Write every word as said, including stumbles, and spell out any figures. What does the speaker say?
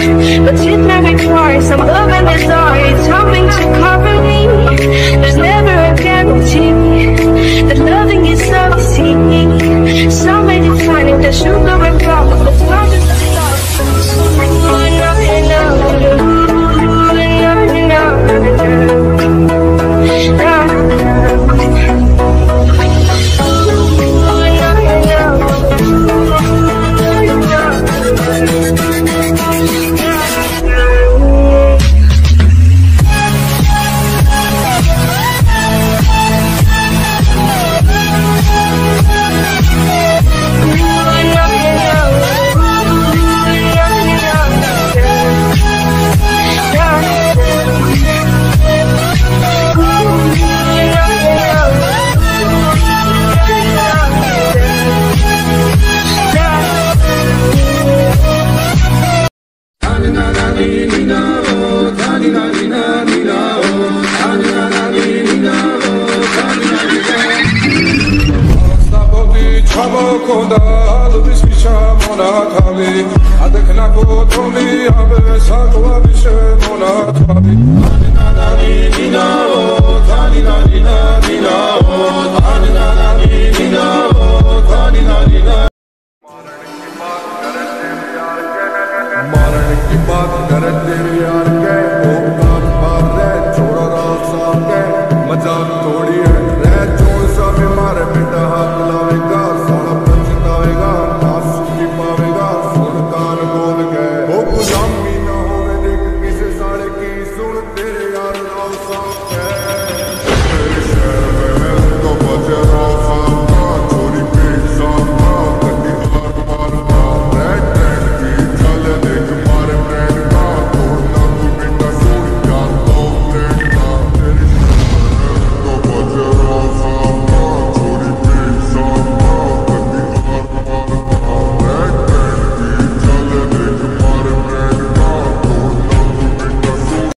but it may require some love in the dark. It's hoping to cover me. There's never a guarantee that loving is so easy. Some may define it as sugar and love, but love is the stuff. Oh